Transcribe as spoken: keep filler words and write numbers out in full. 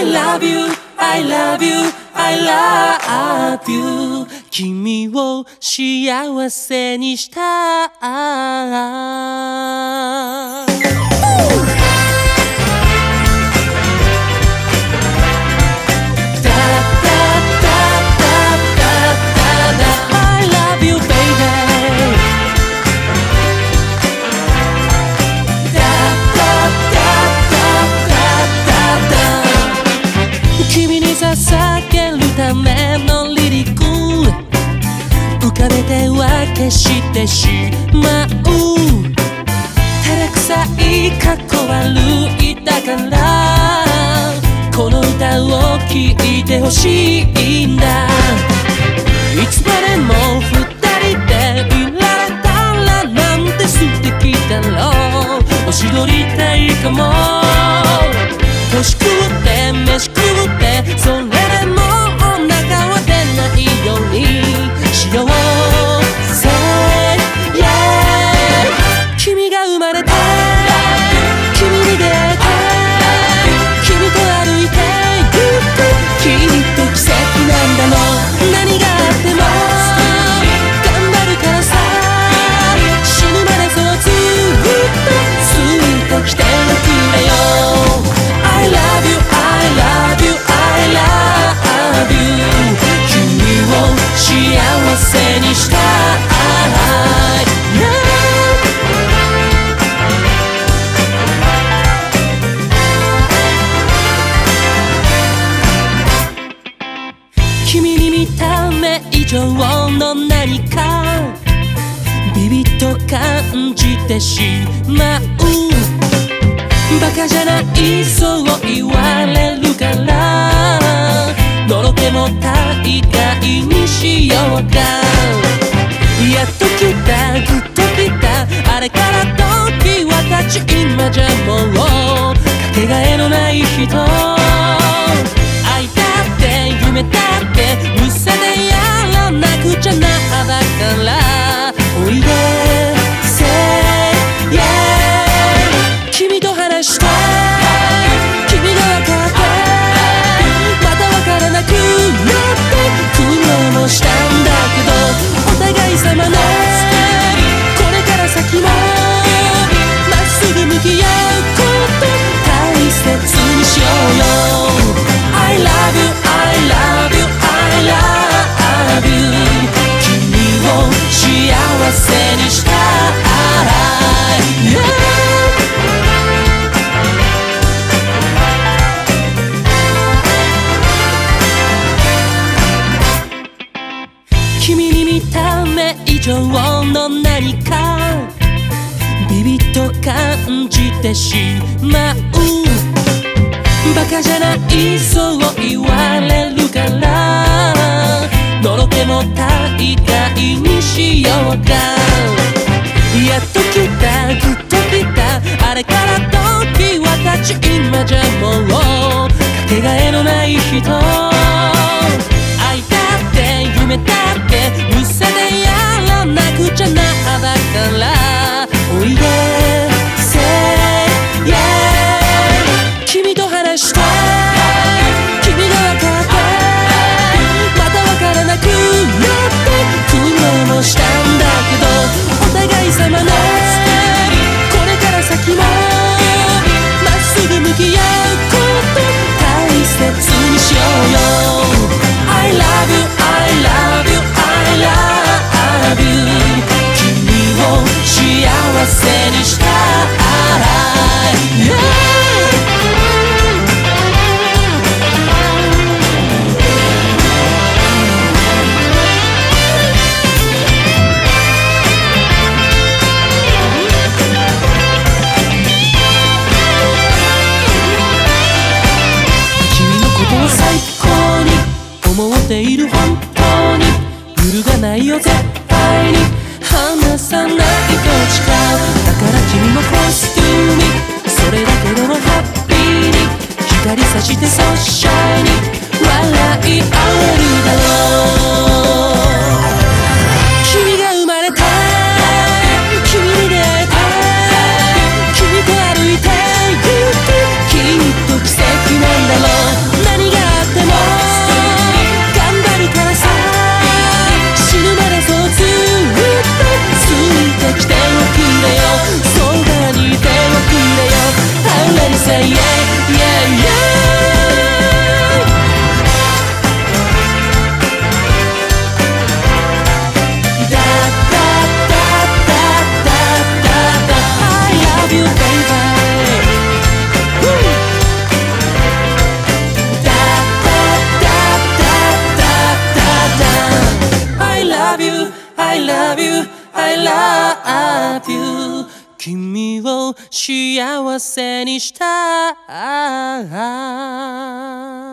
I love you, I love you, I love you 君を幸せにした捧げるためのリリック浮かべては消してしまう照れくさいかっこ悪いだからこの歌を聴いてほしいんだいつまでも二人でいられたらなんて素敵だろうおしどりたいかも年食って飯食ってそれでもお腹は出ないようにしよう Say yeah 君が生まれて君に出会えて君と歩いてゆくきっと奇跡なんだろう何があっても頑張るからさ死ぬまでそうずっとついてきてくれよI love you, I love you, I love you 君を幸せにしたい、yeah、君に見た目以上の何かビビッと感じてしまうバカじゃないそう言われるからのろけも大概にしようかやっと来たぐっと来たあれから時は経ち今じゃもうかけがえのない人愛だって夢だって無差でやらなくちゃなだからおいで Say yeah 君と話したい君が分かってまた分からなくなって苦労もしたんだけどお互い様のこれから先もまっすぐ向き合うこと大切にしようよ I love you, I love you, I love you 君を幸せにしたい、yeah君に見た目以上の何かビビッと感じてしまうバカじゃないそう言われるからのろけも大概にしようかやっと来たぐっと来たあれから時は経ち今じゃもうかけがえのない人愛だって夢だって無差でやらなくちゃなだからおいで Say yeah 君と話したい君が分かってまた分からなくなって苦労もしたんだけどお互い様のこれから先もまっすぐ向き合うこと大切にしようよI love you, I love you yeah, yeah, yeah. I love you, I love you 君を幸せにした